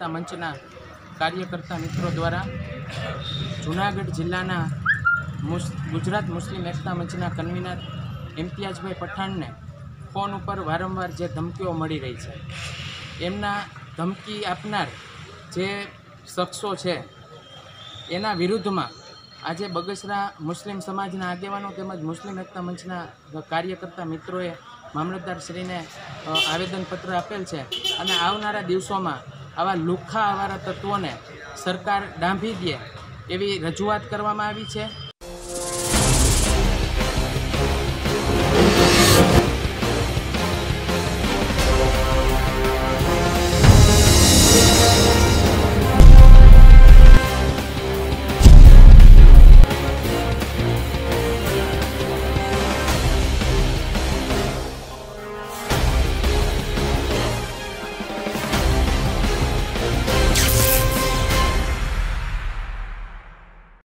એકતા મંચના કાર્યકર્તા મિત્રો દ્વારા જૂનાગઢ જિલ્લાના ગુજરાત મુસ્લિમ એકતા મંચના કન્વીનર ઇમ્તિયાઝભાઈ પઠાણને ફોન ઉપર વારંવાર જે ધમકીઓ મળી રહી છે, એમના ધમકી આપનાર જે શખ્સો છે એના વિરુદ્ધમાં આજે બગસરા મુસ્લિમ સમાજના આગેવાનો તેમજ મુસ્લિમ એકતા મંચના કાર્યકર્તા મિત્રોએ મામલતદારશ્રીને આવેદનપત્ર આપેલ છે અને આવનારા દિવસોમાં આવા લુખ્ખા આવારા તત્વોને સરકાર ડાંભી દે એવી રજૂઆત કરવામાં આવી છે।